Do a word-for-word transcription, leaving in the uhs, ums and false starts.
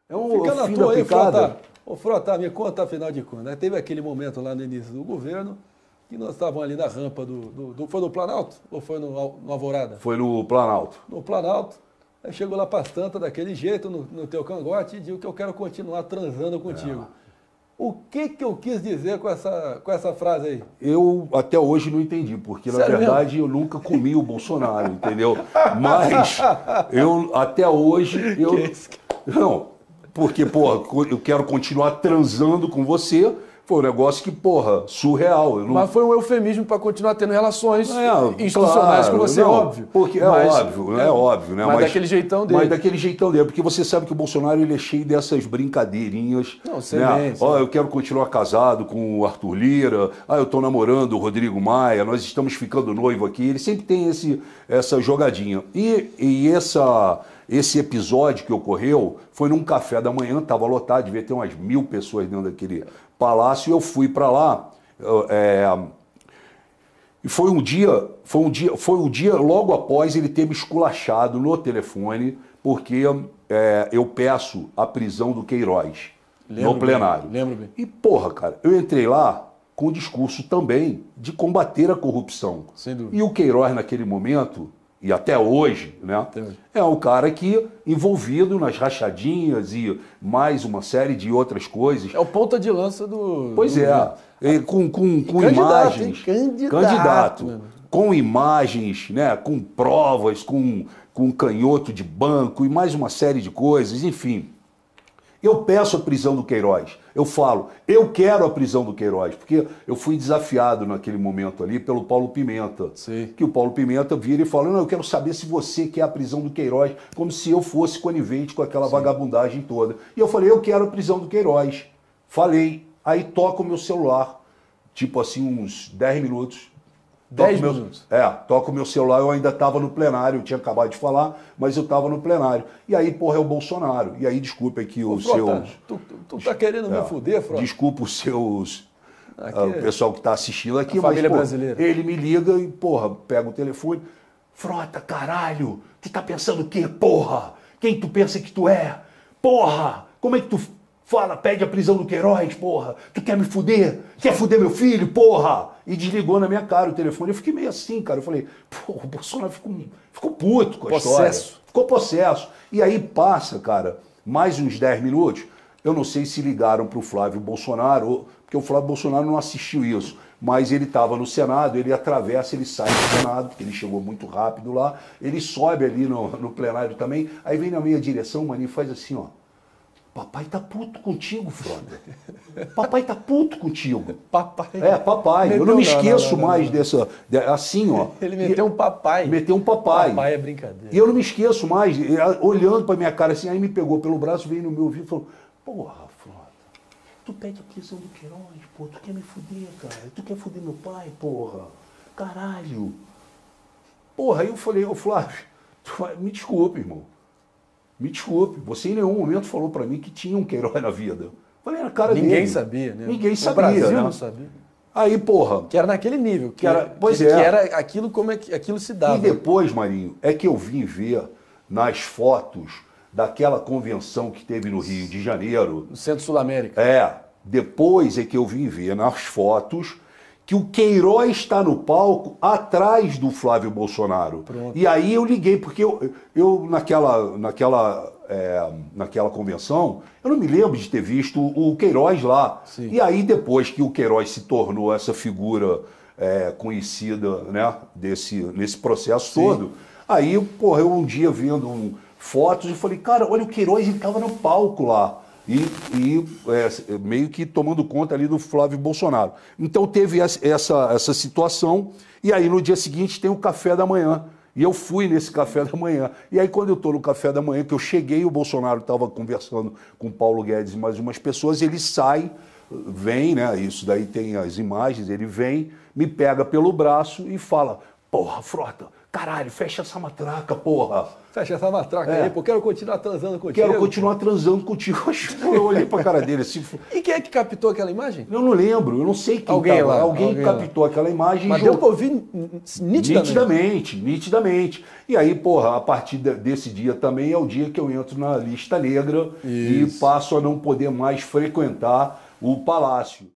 É um Fica na fim tua da aí, picada. Frota. Ô, Frota, me conta afinal de contas. Né? Teve aquele momento lá no início do governo que nós estávamos ali na rampa do, do, do... Foi no Planalto ou foi no, no Alvorada? Foi no Planalto. No Planalto. Aí chegou lá para as tantas daquele jeito, no, no teu cangote, e disse que eu quero continuar transando contigo. É. O que que eu quis dizer com essa, com essa frase aí? Eu até hoje não entendi, porque na Sério verdade mesmo? eu nunca comi o Bolsonaro, entendeu? Mas eu até hoje eu não, porque porra, eu quero continuar transando com você. Foi um negócio que, porra, surreal. Eu não... Mas foi um eufemismo para continuar tendo relações é, institucionais claro, com você, não, óbvio. Porque é mas, óbvio, é, é óbvio, né? Mas, mas daquele jeitão dele. Mas daquele jeitão dele, porque você sabe que o Bolsonaro ele é cheio dessas brincadeirinhas. Não, você né? vem, Ó, eu quero continuar casado com o Arthur Lira. Ah, eu tô namorando o Rodrigo Maia. Nós estamos ficando noivo aqui. Ele sempre tem esse, essa jogadinha. E, e essa... Esse episódio que ocorreu foi num café da manhã, estava lotado, devia ter umas mil pessoas dentro daquele palácio, e eu fui para lá. É, e foi um dia, foi um dia, foi um dia logo após ele ter me esculachado no telefone, porque é, eu peço a prisão do Queiroz lembro no plenário. Bem, lembro bem. E porra, cara, eu entrei lá com o discurso também de combater a corrupção. Sem dúvida. E o Queiroz naquele momento e até hoje, né, é um cara que envolvido nas rachadinhas e mais uma série de outras coisas. É o ponta de lança do... Pois do é, é, com, com, com candidato, imagens... Candidato. Candidato. Com imagens, né, com provas, com, com canhoto de banco e mais uma série de coisas, enfim. Eu peço a prisão do Queiroz. Eu falo, eu quero a prisão do Queiroz, porque eu fui desafiado naquele momento ali pelo Paulo Pimenta. Sim. Que o Paulo Pimenta vira e fala, não, eu quero saber se você quer a prisão do Queiroz, como se eu fosse conivente com aquela Sim. vagabundagem toda. E eu falei, eu quero a prisão do Queiroz. Falei, aí toca o meu celular, tipo assim, uns dez minutos. dez meu, minutos? É, toca o meu celular, eu ainda estava no plenário, eu tinha acabado de falar, mas eu estava no plenário. E aí, porra, é o Bolsonaro. E aí, desculpa aqui os seus... Tu, tu, tu tá querendo é, me fuder, Frota? Desculpa os seus... Aqui, uh, o pessoal que está assistindo aqui, a mas, família pô, brasileira. Ele me liga e, porra, pega o telefone. Frota, caralho, tu tá pensando o quê, porra? Quem tu pensa que tu é? Porra, como é que tu... Fala, pede a prisão do Queiroz, porra. Tu quer me fuder? Quer fuder meu filho, porra? E desligou na minha cara o telefone. Eu fiquei meio assim, cara. Eu falei, porra, o Bolsonaro ficou, ficou puto com a possesso. história. Ficou possesso. E aí passa, cara, mais uns dez minutos. Eu não sei se ligaram pro Flávio Bolsonaro, porque o Flávio Bolsonaro não assistiu isso. Mas ele estava no Senado, ele atravessa, ele sai do Senado, porque ele chegou muito rápido lá. Ele sobe ali no, no plenário também. Aí vem na minha direção, o maninho faz assim, ó. Papai tá puto contigo, Frota. Papai tá puto contigo. Papai. É, papai. Meteu, eu não me esqueço não, não, não, mais não. dessa... De, assim, ó. Ele meteu um papai. Meteu um papai. Papai é brincadeira. E eu não me esqueço mais, olhando pra minha cara assim, aí me pegou pelo braço, veio no meu ouvido e falou, porra, Frota, tu pede a prisão do Queiroz, pô, tu quer me fuder, cara. Tu quer fuder meu pai, porra. Caralho. Porra, aí eu falei, ô Flávio, me desculpe, irmão. Me desculpe, você em nenhum momento falou pra mim que tinha um Queiroz na vida. Eu falei, era a cara Ninguém dele. sabia, né? Ninguém o sabia, Brasil né? não sabia. Aí, porra... Que era naquele nível. Que, Que era- pois que, é. que era aquilo como é que aquilo se dava. E depois, Marinho, é que eu vim ver nas fotos daquela convenção que teve no Rio de Janeiro. No Centro Sul-América. É, depois é que eu vim ver nas fotos que o Queiroz está no palco atrás do Flávio Bolsonaro. Pronto. E aí eu liguei, porque eu, eu naquela, naquela, é, naquela convenção, eu não me lembro de ter visto o Queiroz lá. Sim. E aí depois que o Queiroz se tornou essa figura é, conhecida, né, desse, nesse processo Sim. todo, aí porra, eu um dia vendo um, fotos e falei, cara, olha o Queiroz, ele estava no palco lá. E, e é, meio que tomando conta ali do Flávio Bolsonaro. Então teve essa, essa situação, e aí no dia seguinte tem o café da manhã. E eu fui nesse café da manhã. E aí quando eu estou no café da manhã, que eu cheguei, o Bolsonaro estava conversando com o Paulo Guedes e mais umas pessoas, ele sai, vem, né? Isso daí tem as imagens, ele vem, me pega pelo braço e fala, porra, Frota, caralho, fecha essa matraca, porra. Fecha essa matraca É. aí, pô, quero continuar transando contigo. Quero continuar transando contigo. Eu olhei pra cara dele assim. E quem é que captou aquela imagem? Eu não lembro, eu não sei quem Alguém tava. lá, Alguém, alguém captou aquela imagem Mas e deu jogou. pra ouvir nitidamente. Nitidamente, nitidamente. E aí, porra, a partir de- desse dia também é o dia que eu entro na lista negra Isso. e passo a não poder mais frequentar o palácio.